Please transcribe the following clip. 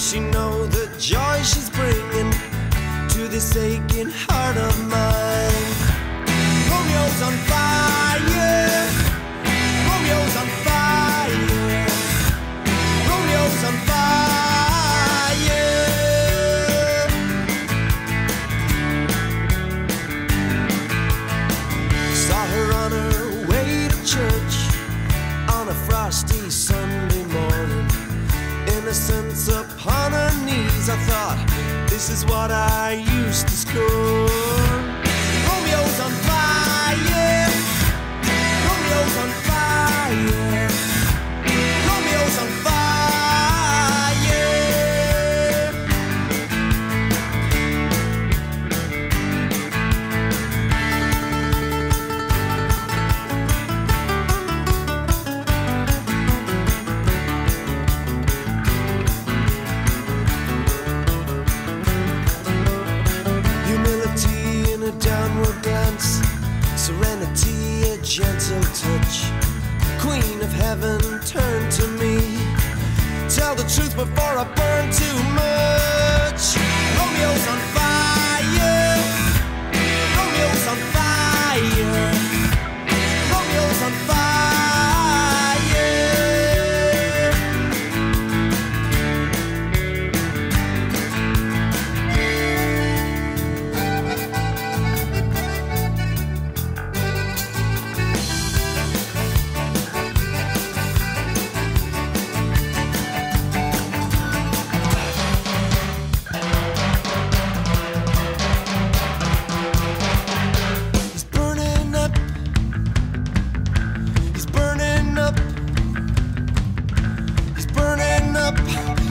she know the joy she's bringing to this aching heart of mine? Romeo's on fire. Romeo's on fire. Romeo's on fire. Saw her on her way to church on a frosty Sunday morning, innocence upon her knees. I thought, this is what I used to score. Romeo's on fire. Romeo's on fire. Romeo's on fire. Humility in a downward glance, serenity, a gentle touch. Queen of heaven, turn to me. Tell the truth before I burn too much. Romeo's on fire. Romeo's on fire. Romeo's on fire. He's burning up